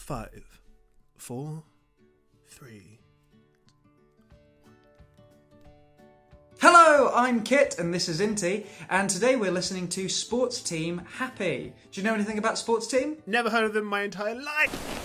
5, 4, 3. Hello, I'm Kit and this is Inti, and today we're listening to Sports Team Happy. Do you know anything about Sports Team? Never heard of them my entire life.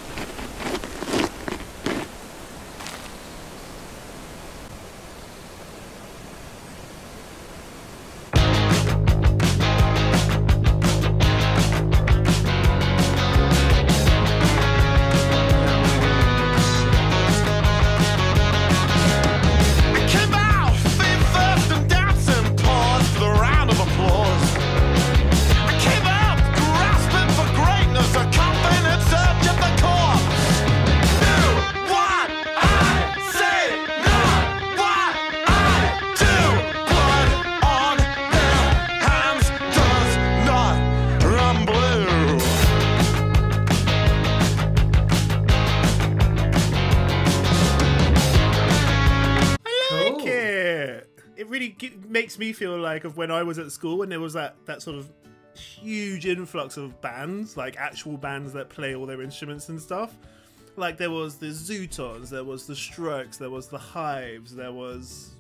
Makes me feel like of when I was at school and there was that sort of huge influx of bands, like actual bands that play all their instruments and stuff. Like there was the Zootons, there was the Strokes, there was the Hives, there was,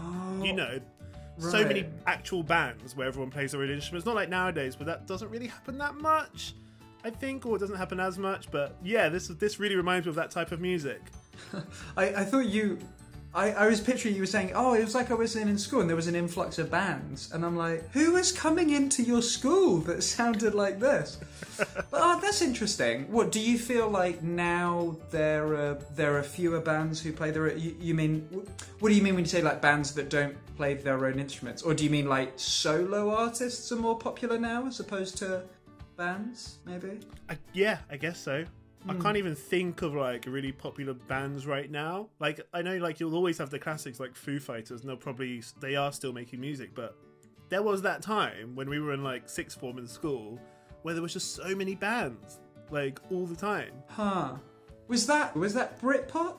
so many actual bands where everyone plays their own instruments. Not like nowadays, but that doesn't really happen that much, I think, or it doesn't happen as much. But yeah, this really reminds me of that type of music. I thought you... I was picturing you were saying, oh, it was like I was in school and there was an influx of bands. And I'm like, who is coming into your school that sounded like this? But that's interesting. What, do you feel like now there are fewer bands who play their... You mean... What do you mean when you say like bands that don't play their own instruments? Or do you mean like solo artists are more popular now as opposed to bands, maybe? Yeah, I guess so. I can't even think of like really popular bands right now. Like I know like you'll always have the classics like Foo Fighters, and they are still making music, but there was that time when we were in like sixth form in school where there was just so many bands like all the time. Huh. Was that Britpop?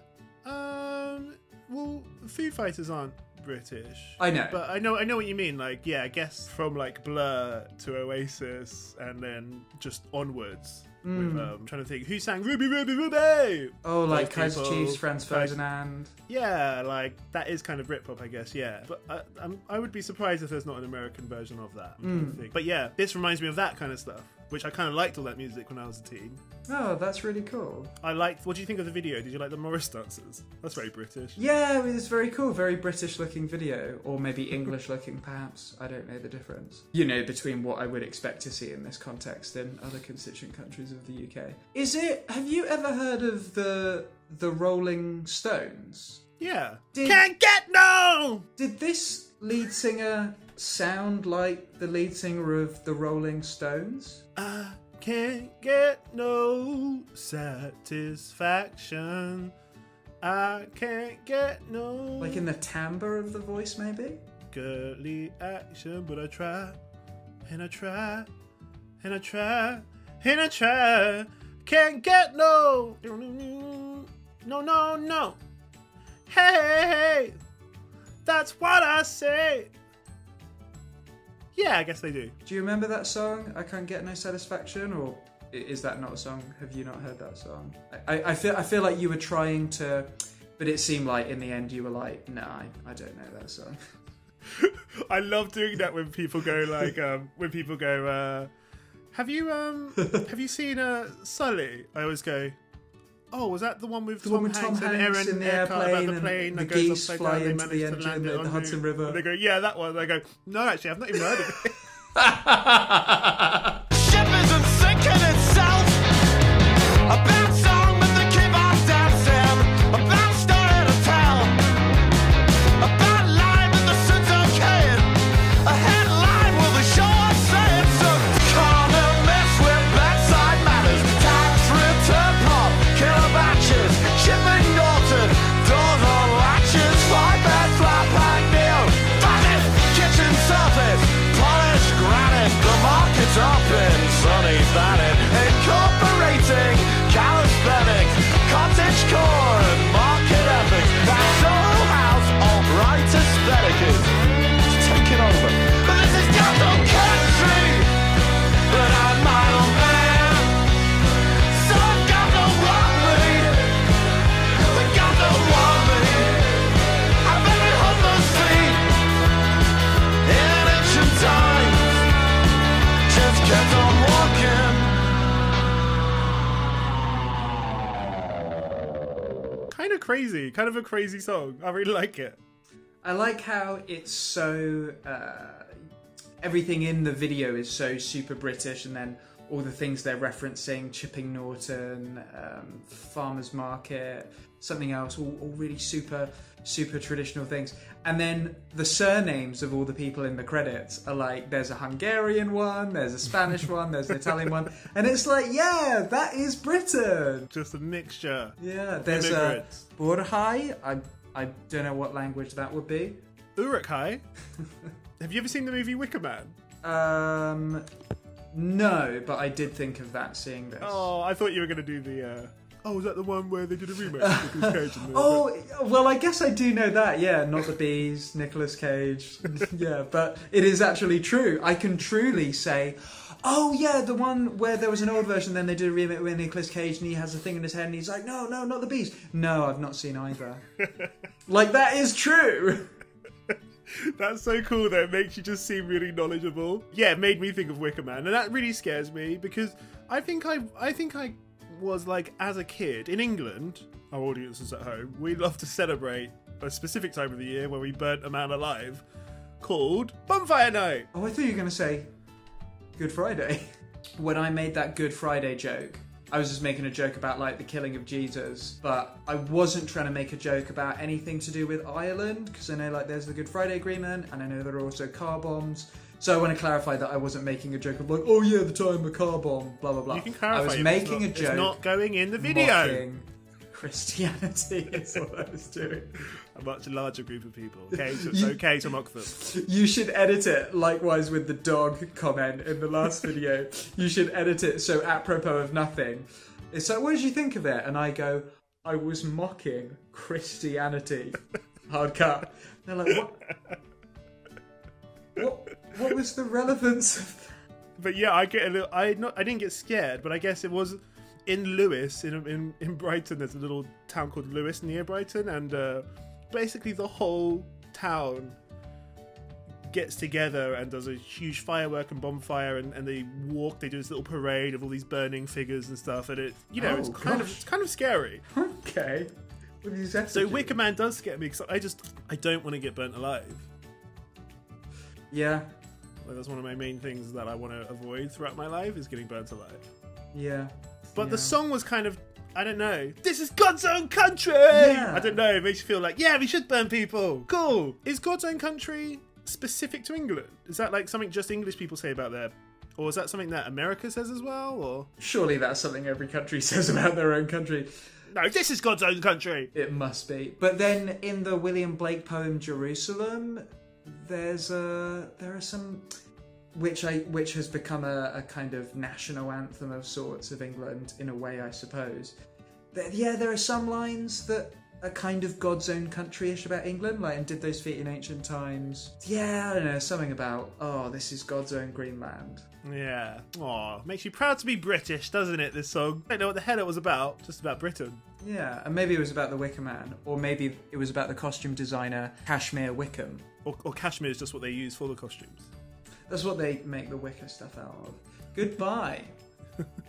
Well, Foo Fighters aren't British. I know. But I know what you mean. Like, yeah, I guess from like Blur to Oasis and then just onwards. With, I'm trying to think who sang Ruby Ruby Ruby. Oh, like Kaiser Chiefs, Franz Ferdinand. Yeah, like that is kind of Britpop, I guess. Yeah, but I would be surprised if there's not an American version of that. But yeah, this reminds me of that kind of stuff, which I kind of liked all that music when I was a teen. Oh, that's really cool. What do you think of the video? Did you like the Morris dancers? That's very British. Yeah, it was very cool. Very British looking video, or maybe English looking, perhaps. I don't know the difference. You know, between what I would expect to see in this context in other constituent countries of the UK. Have you ever heard of the Rolling Stones? Yeah. Can't get no! Did this lead singer sound like the lead singer of the Rolling Stones? I can't get no satisfaction. I can't get no... Like in the timbre of the voice, maybe? Girly action, but I try, and I try, and I try, and I try. Can't get no... No. Hey, that's what I say. Yeah, I guess they do. Do you remember that song, I Can't Get No Satisfaction? Or is that not a song? Have you not heard that song? I feel like you were trying to, but it seemed like in the end you were like, no, I don't know that song. I love doing that when people go like, have you seen Sully? I always go, oh, was that the one with Tom Hanks and Aaron in the airplane, about the plane and the that goes geese fly into the engine at the Hudson River? And they go, yeah, that one. And I go, no, actually, I've not even heard of it. Ship isn't sinking itself. A bad song, but they keep on dancing. A bad story to tell. A bad line, but the sun's okay. A headline with a short saying so. Can't mess with bedside matters. Tax return pop, killer batches. Shipping altered, doors on latches. 5-bed flat pack meal. Kitchen surface, polished granite. The market's up. of crazy, kind of a crazy song. I really like it. I like how it's so... everything in the video is so super British, and then all the things they're referencing, Chipping Norton, Farmer's Market, something else, all really super traditional things. And then the surnames of all the people in the credits are like, there's a Hungarian one, there's a Spanish one, there's an Italian one, and it's like, yeah, that is Britain. Just a mixture. Yeah, there's a Borhai. I don't know what language that would be. Uruk-hai. Have you ever seen the movie Wicker Man? No, but I did think of that seeing this. Oh, I thought you were going to do the... Oh, was that the one where they did a remake of Nicolas Cage? Oh, well, I guess I do know that. Yeah, Not the Bees, Nicolas Cage. Yeah, but it is actually true. I can truly say, oh, yeah, the one where there was an old version, then they did a remake with Nicolas Cage, and he has a thing in his head, and he's like, no, not the Bees. No, I've not seen either. Like, that is true. That's so cool though. It makes you just seem really knowledgeable. Yeah, it made me think of Wicker Man, and that really scares me because I think I was like, as a kid in England, our audiences at home, we love to celebrate a specific time of the year where we burnt a man alive called Bonfire Night. Oh, I thought you were going to say Good Friday. When I made that Good Friday joke, I was just making a joke about like the killing of Jesus, but I wasn't trying to make a joke about anything to do with Ireland, because I know like there's the Good Friday Agreement, and I know there are also car bombs. So I want to clarify that I wasn't making a joke of like, oh yeah, the time a car bomb, blah blah blah. You can clarify. I was making a joke. It's not going in the video. Mocking Christianity is what I was doing. A much larger group of people. Okay, so it's okay to mock them. You should edit it. Likewise with the dog comment in the last video. You should edit it so apropos of nothing. It's like, what did you think of it? And I go, I was mocking Christianity. Hard cut. They're like, what was the relevance of that? But yeah, I get a little. I didn't get scared, but I guess it was in Lewis in Brighton. There's a little town called Lewis near Brighton, and basically the whole town gets together and does a huge firework and bonfire, and they walk. They do this little parade of all these burning figures and stuff, and it's kind of scary. Okay. So Wicker Man does scare me because I don't want to get burnt alive. Yeah. Like, that's one of my main things that I want to avoid throughout my life is getting burnt alive. Yeah. But the song was kind of, I don't know, this is God's own country! Yeah. I don't know, it makes you feel like, yeah, we should burn people. Cool. Is God's own country specific to England? Is that like something just English people say about their... Or is that something that America says as well? Or surely that's something every country says about their own country. No, this is God's own country. It must be. But then in the William Blake poem Jerusalem, there are some which has become a kind of national anthem of sorts of England in a way, I suppose. There are some lines that are kind of God's own country-ish about England, like, and did those feet in ancient times. Yeah, I don't know, something about, oh, this is God's own green land. Yeah. Aw, makes you proud to be British, doesn't it, this song? I don't know what the hell it was about, just about Britain. Yeah, and maybe it was about the Wicker Man, or maybe it was about the costume designer Kashmir Wickham. Or cashmere is just what they use for the costumes. That's what they make the wicker stuff out of. Goodbye.